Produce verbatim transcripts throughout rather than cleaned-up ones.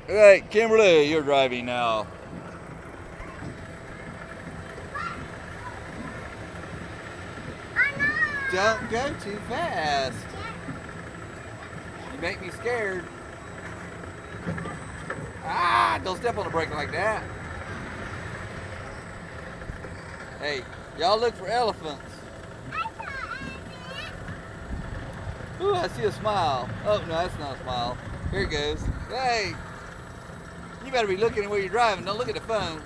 Right, Kimberly, you're driving now. Don't go too fast. You make me scared. Ah, don't step on the brake like that. Hey, y'all look for elephants. Ooh, I see a smile. Oh, no, that's not a smile. Here it goes. Hey, you better be looking at where you're driving. Don't look at the phone.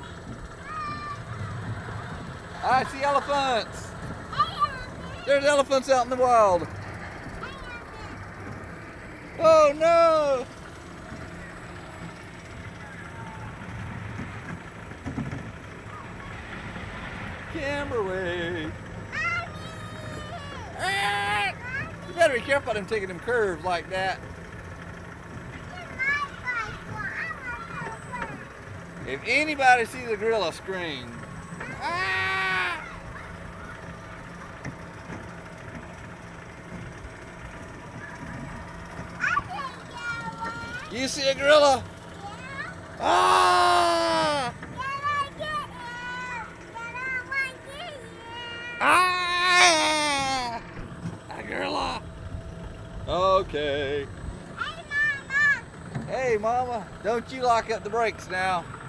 I see elephants. There's elephants out in the wild. Oh, no. Kimberly. Ah, you better be careful of them taking them curves like that. If anybody sees a gorilla, scream. Ah! You see a gorilla? Yeah. Ah! Ah! A gorilla. Okay. Hey, Mama. Hey, Mama, don't you lock up the brakes now.